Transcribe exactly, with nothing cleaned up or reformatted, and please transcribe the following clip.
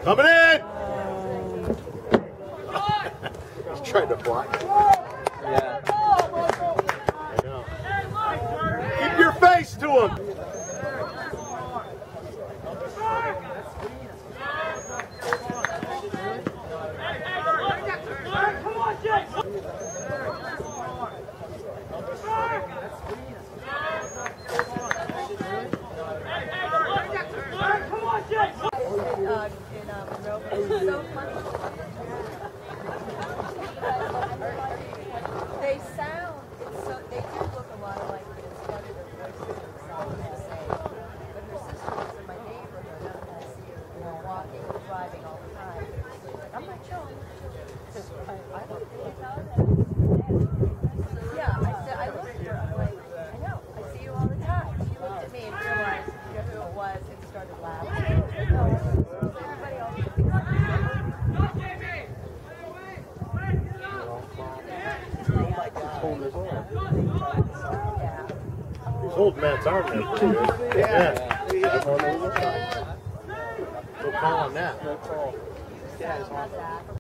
Coming in! He's trying to block. Yeah. I know. Keep your face to him! Uh, in um, Monroe, but it's so funny. They sound, it's so, they do look a lot alike, but it's funny that their sisters sound the same. But her sister was in my neighborhood, and I see her, you know, walking and driving all the time. She's like, I'm not sure. I, I don't think yeah, I said, I looked at her, I'm like, I know, I see you all the time. She looked at me and realized, you know, who it was and started laughing. No, everybody else. He's holding Matt's arm there pretty good. Yeah. yeah. Go call on that. Yeah, it's